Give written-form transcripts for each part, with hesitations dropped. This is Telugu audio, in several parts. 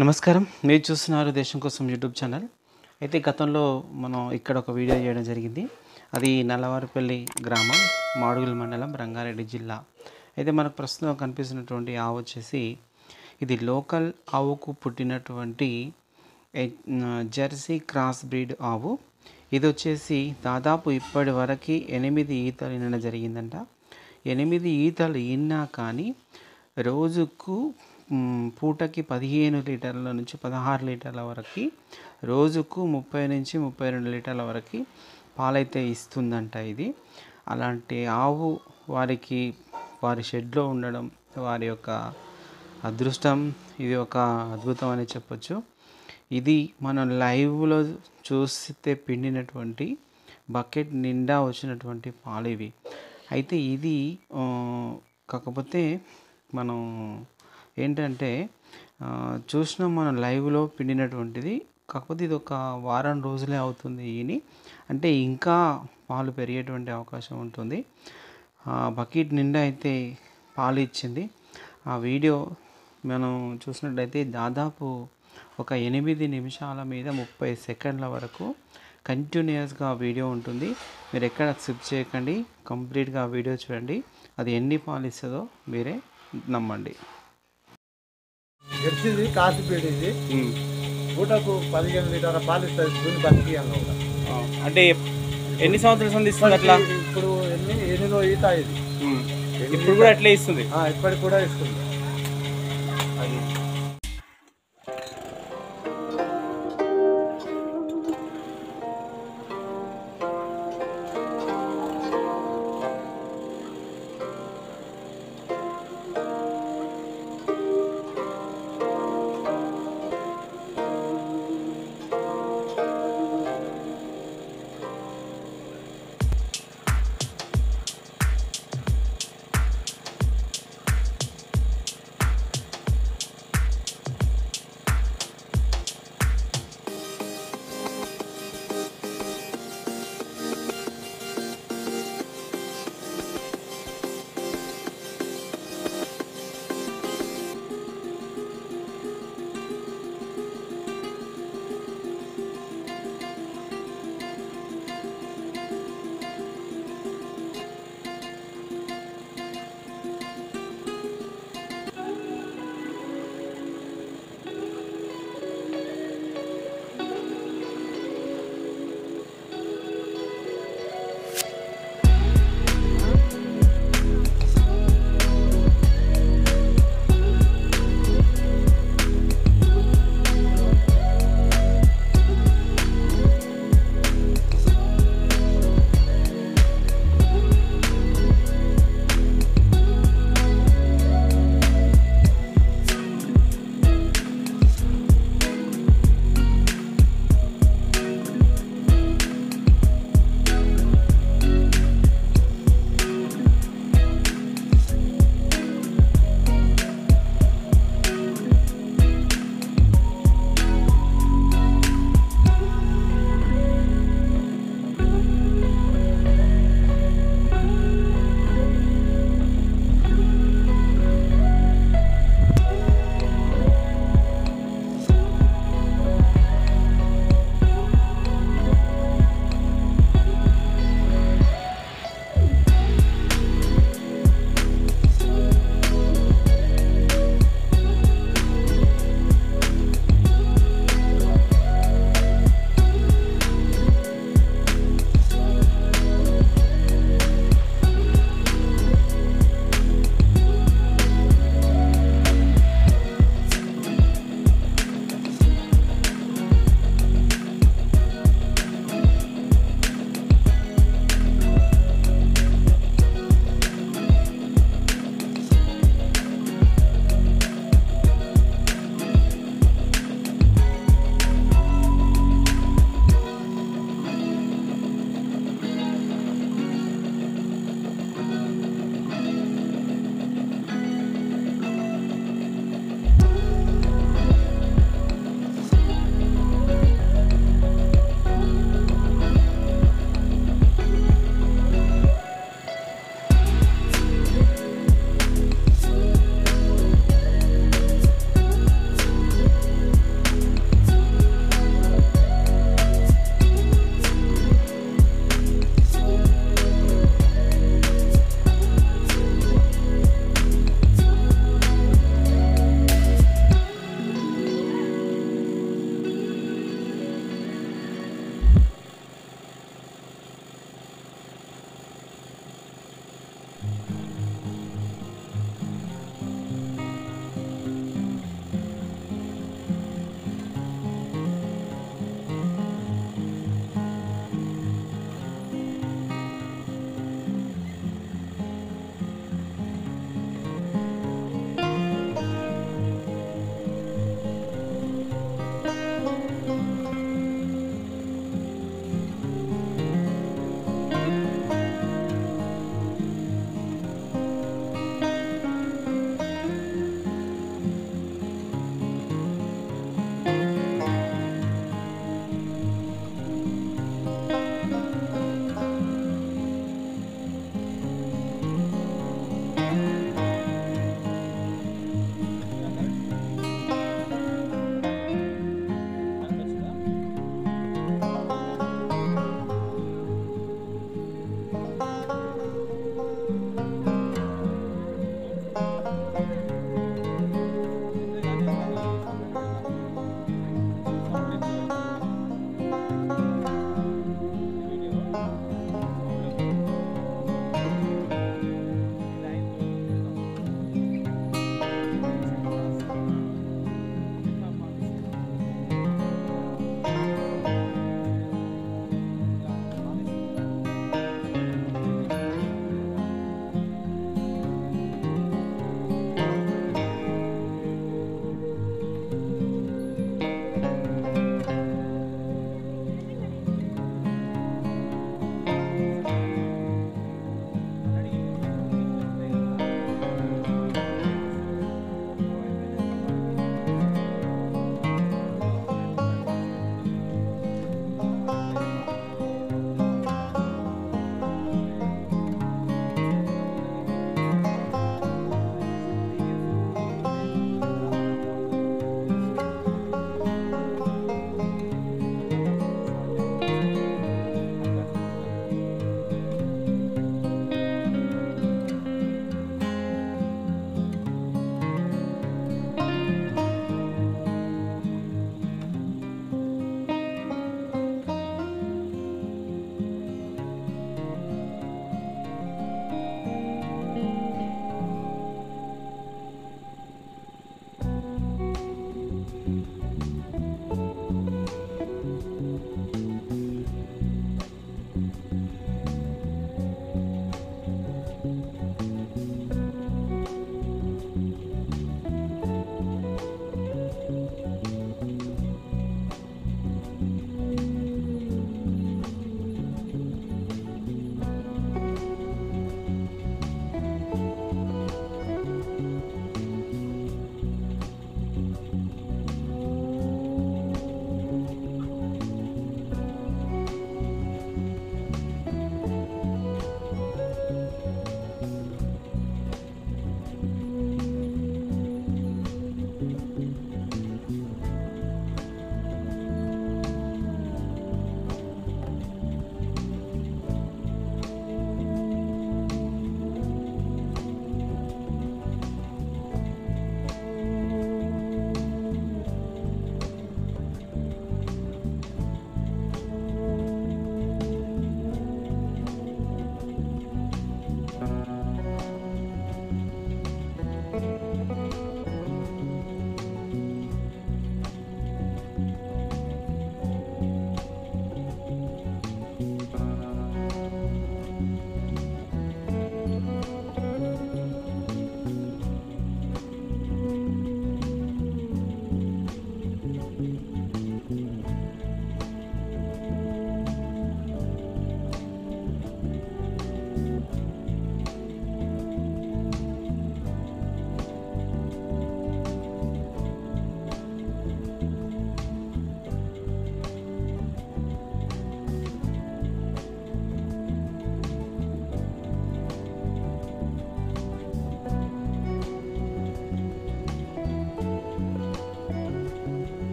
నమస్కారం. మీరు చూస్తున్నారు దేశం కోసం యూట్యూబ్ ఛానల్. అయితే గతంలో మనం ఇక్కడ ఒక వీడియో చేయడం జరిగింది. అది నల్లవారిపల్లి గ్రామం, మాడుగుల మండలం, రంగారెడ్డి జిల్లా. అయితే మనకు ప్రస్తుతం కనిపిస్తున్నటువంటి ఆవు వచ్చేసి ఇది లోకల్ ఆవుకు పుట్టినటువంటి జెర్సీ క్రాస్ బ్రీడ్ ఆవు. ఇది వచ్చేసి దాదాపు ఇప్పటి వరకు 8 ఈతలు ఈనడం జరిగిందంట. 8 ఈతలు ఈనా కానీ రోజుకు పూటకి 15 లీటర్ల నుంచి 16 లీటర్ల వరకు, రోజుకు 30 నుంచి 32 లీటర్ల వరకు పాలైతే ఇస్తుందంట. ఇది అలాంటి ఆవు వారి షెడ్లో ఉండడం వారి యొక్క అదృష్టం. ఇది ఒక అద్భుతం అని చెప్పొచ్చు. ఇది మనం లైవ్లో చూస్తే పిండినటువంటి బకెట్ నిండా వచ్చినటువంటి పాలు ఇవి. అయితే ఇది కాకపోతే మనం ఏంటంటే చూసినాం మనం లైవ్లో పిండినటువంటిది. కాకపోతే ఇది ఒక వారం రోజులే అవుతుంది ఈని, అంటే ఇంకా పాలు పెరిగేటువంటి అవకాశం ఉంటుంది. బకెట్ నిండా అయితే పాలు ఇచ్చింది. ఆ వీడియో మనం చూసినట్లయితే దాదాపు ఒక 8 నిమిషాల మీద 30 సెకండ్ల వరకు కంటిన్యూస్గా వీడియో ఉంటుంది. మీరు ఎక్కడ స్కిప్ చేయకండి, కంప్లీట్గా వీడియో చూడండి. అది ఎన్ని పాలు ఇస్తుందో మీరే నమ్మండి. గెలిచింది కాసిపేట. ఇది పూటకు 15 లీటర్ల పాలు ఇస్తుంది. భూమి బతికియంలో కూడా అంటే ఎన్ని సంవత్సరాల సంది ఇస్తుంది అట్లా? ఇప్పుడు ఎన్నిలో ఈత ఇది ఇప్పుడు కూడా అట్లే ఇస్తుంది. ఇప్పటికి కూడా ఇస్తుంది.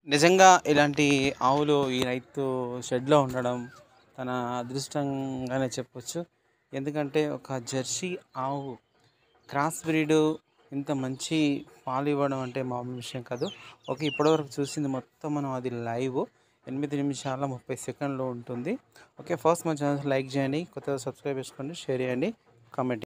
నిజంగా ఇలాంటి ఆవులు ఈ రైతు షెడ్లో ఉండడం తన అదృష్టంగానే చెప్పొచ్చు. ఎందుకంటే ఒక జెర్సీ ఆవు క్రాస్ బ్రీడు ఇంత మంచి పాలు ఇవ్వడం అంటే మామూలు విషయం కాదు. ఓకే, ఇప్పటివరకు చూసింది మొత్తం మనం అది లైవ్ 8 నిమిషాల 30 సెకండ్లు ఉంటుంది. ఓకే, ఫస్ట్ మా ఛానల్ లైక్ చేయండి, కొత్తగా సబ్స్క్రైబ్ చేసుకోండి, షేర్ చేయండి, కామెంట్